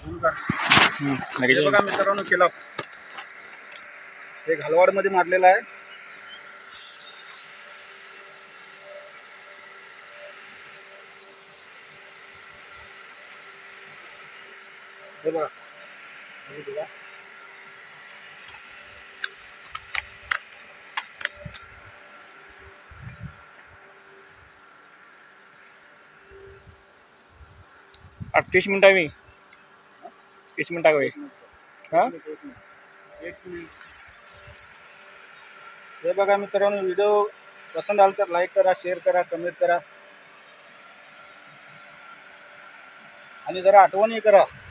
हे बघा मित्रांनो केला हे घालवाड मध्ये मारलेला आहे। हे बघा अब 30 मिनट में 30 मिनट आगे हाँ हे बघा मित्रांनो व्हिडिओ पसंत आला तर लाईक करा, शेअर करा, कमेंट करा आणि जरा आठवणही करा।